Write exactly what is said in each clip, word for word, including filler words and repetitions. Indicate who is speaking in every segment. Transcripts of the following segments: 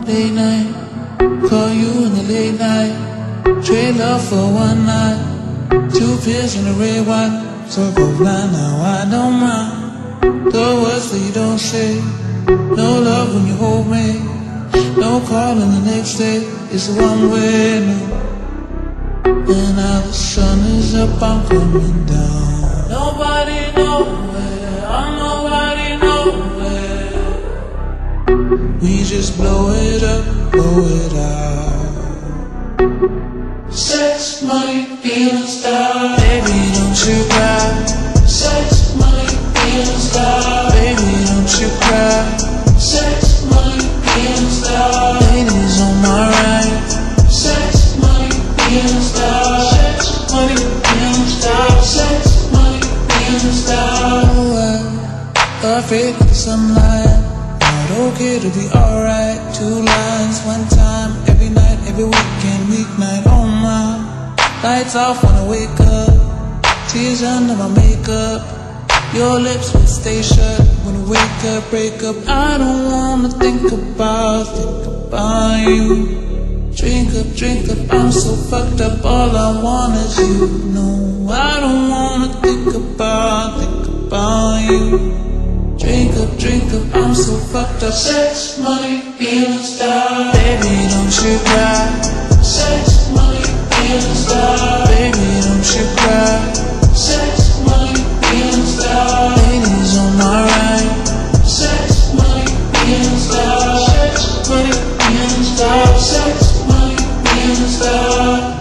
Speaker 1: late night, call you in the late night, trade love for one night, two pills and a red wine, so go blind now I don't mind, the words that you don't say, no love when you hold me, no call in the next day, it's a one way now, and now the sun is up, I'm coming down, nobody nowhere, I'm nobody nowhere, we just blow it up, blow it out. Sex, money, feelings, style. Baby, don't you cry. Sex, money, feelings, style. Baby, don't you cry. Sex, money, feelings, style. Ladies on my right. Sex, money, feelings, style. Sex, money, feelings, style. Sex, money, feelings, style. Oh, afraid of the sunlight. Okay to be alright, two lines, one time, every night, every weekend, weeknight, oh my. Lights off when I wake up, tears under my makeup, your lips will stay shut when I wake up, break up. I don't wanna think about, think about you. Drink up, drink up, I'm so fucked up, all I want is you. No, I don't wanna think about, think about you. Drink up, drink up, I'm so fucked up. Sex, money, feelings, style. Baby, don't you cry. Sex, money, feelings, style. Baby, don't you cry. Sex, money, feelings, style. Ladies on my right. Sex, money, feelings, style. Sex, money, feelings, style. Sex, money, feelings, style.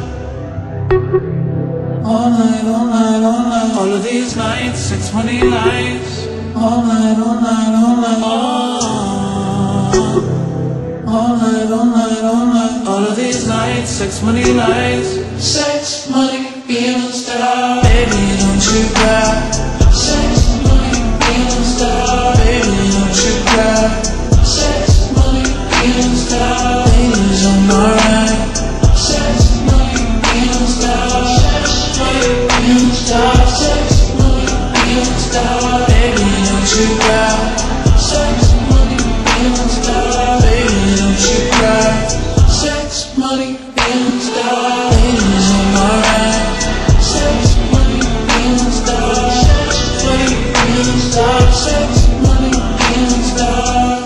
Speaker 1: All night, all night, all night. All of these nights, sex, money, lights. All night, all night, all night, all, all night, all night, all night, all of these nights, sex, money, lights, sex, money, feelings, style. Baby, don't you cry. Sex, money, feelings, style. Baby, don't you cry. Sex, money, feelings, style. Ladies on my right. Sex, money, feelings, style. Sex, money, feelings, style. Sex, money, feelings, style. Baby, don't you cry. Sex, money, feelings, style. Baby, don't you cry. Sex, money, feelings, style. Ladies on my right. Sex, money, feelings, style. Sex, money, feelings, style. Sex, money, feelings, style.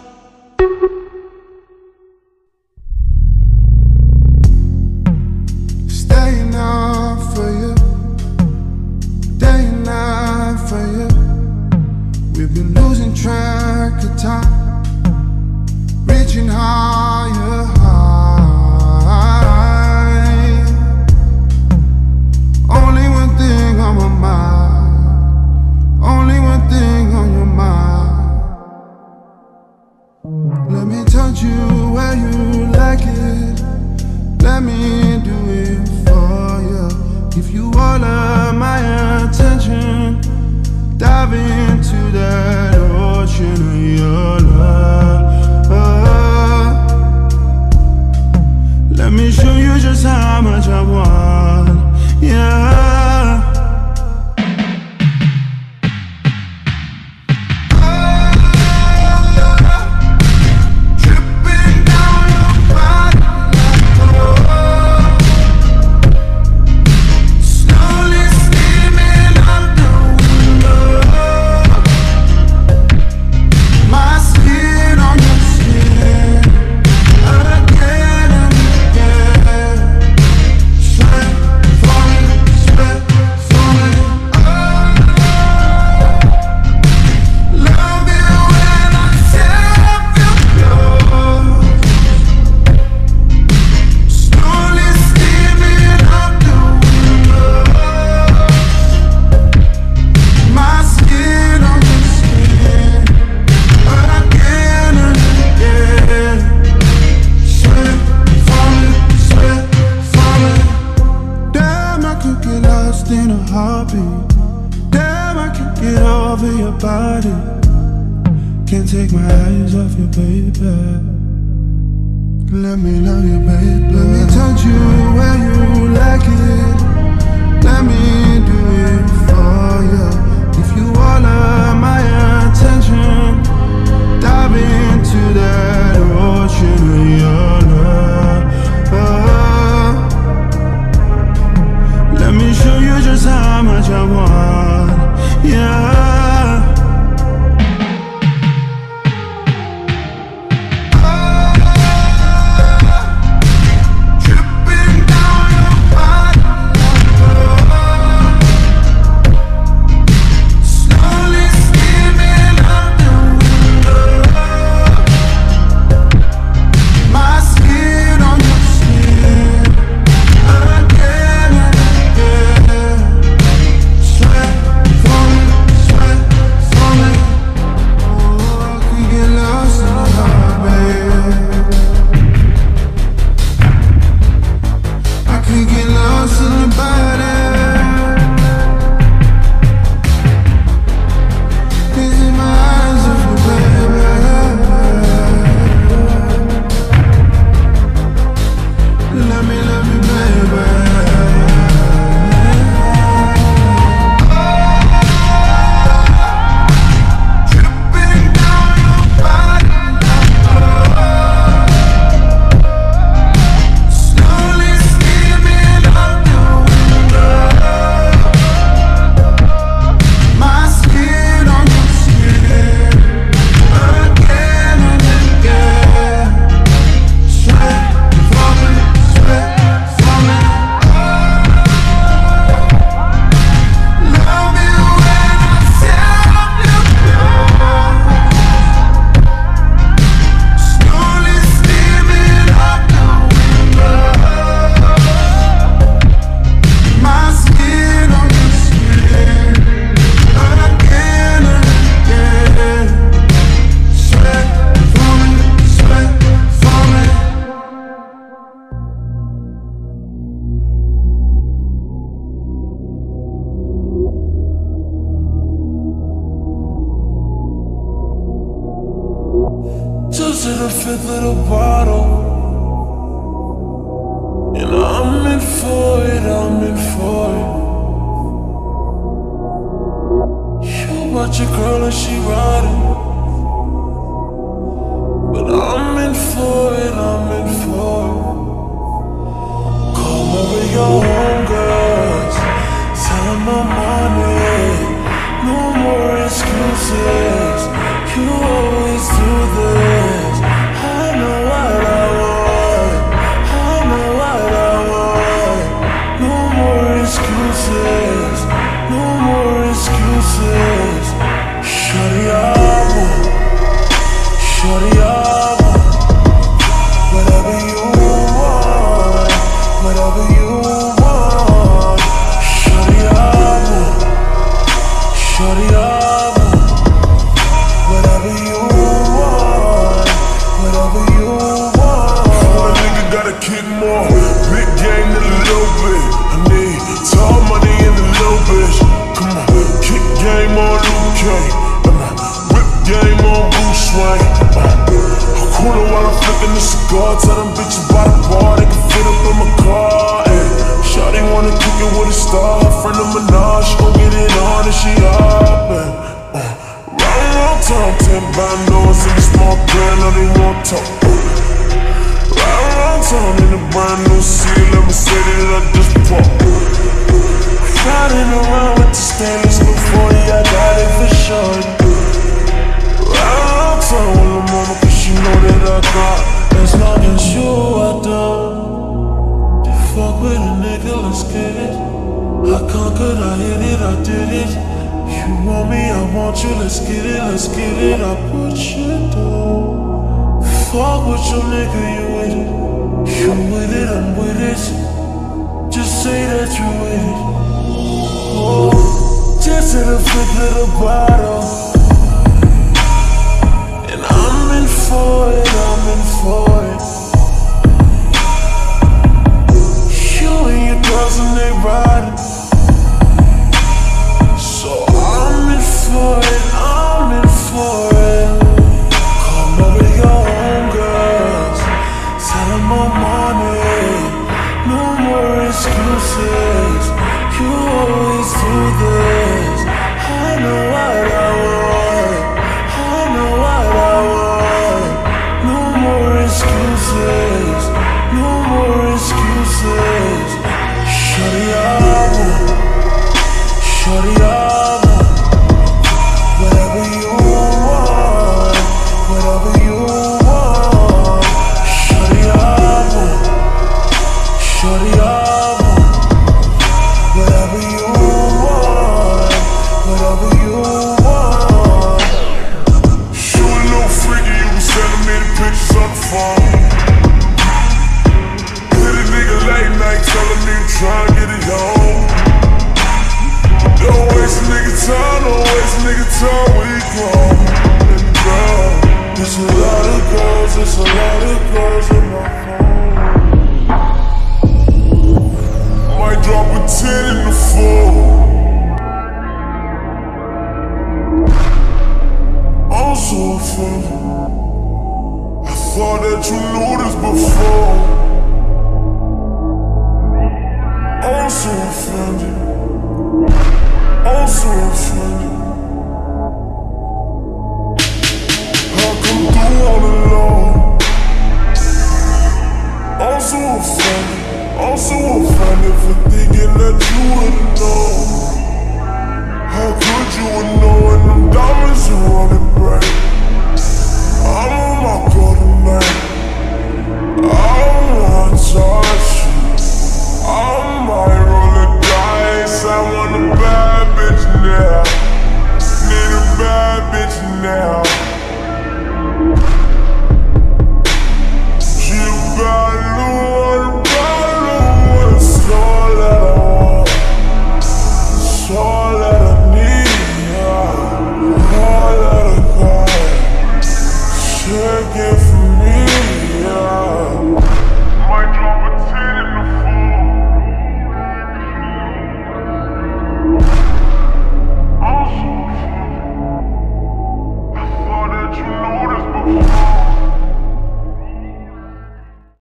Speaker 2: Staying up for you, day and night for you. We've been losing track of time, reaching higher, high. Only one thing on my mind, only one thing on your mind. Let me touch you where you like it, let me do it for you. Give you all of my attention, dive into that ocean of your love. Let me show you just how much I want, yeah. Can't take my eyes off you, baby. Let me love you, baby. Let me touch you where you like it, let me do it for you. Give you all of my attention, dive into that ocean how much I want, yeah.
Speaker 1: To the fifth of the bottle, and I'm in for it, I'm in for it. You watch your girl and she riding, but I'm in for it, I'm in for it. Call over your homegirls, tell them I'm on it. No more excuses, you always do this. I know what I want, I know what I want. No more excuses, no more excuses. Shorty, I want, shorty, I want. Whatever you want, whatever you want. Shorty, I want, shorty, I want. Whatever you want, whatever you want.
Speaker 3: A nigga gotta kick more, big game in a little bit. I need tall money in a little bitch. Come on, kick game on Luke K, and I whip game on Bruce Wayne. I'm coolin' while I'm flicking the cigar. Tell them bitches by the bar they can fit up in my car. Ay, shawty wanna kick it with a star. Her friend of Minaj, she gon' get it on and she hoppin'. Time, ten bandos in a small brand, now they won't talk. Right around town in a brand new city, let me say that I just bought.
Speaker 1: Riding around with the stainless blue forty, I got it for sure.
Speaker 3: Right around town with the mama, cause she know that I got.
Speaker 1: As long as you are done, to fuck with a nigga, let's get it. I conquered, I hit it, I did it. You want me, I want you, let's get it, let's get it. I put you down. Fuck with your nigga, you with it. You with it, I'm with it. Just say that you with it. Oh, just to the fifth of the bottle, and I'm in for it, I'm in for it. You and your girls and they riding, so I'm in for it, I'm in for it. Come over your homegirls, tell them I'm on it. No more excuses, you always do this. I know what I want.
Speaker 3: offended. I'm so offended. How come through all alone? I'm so offended. I'm so offended for thinking that you were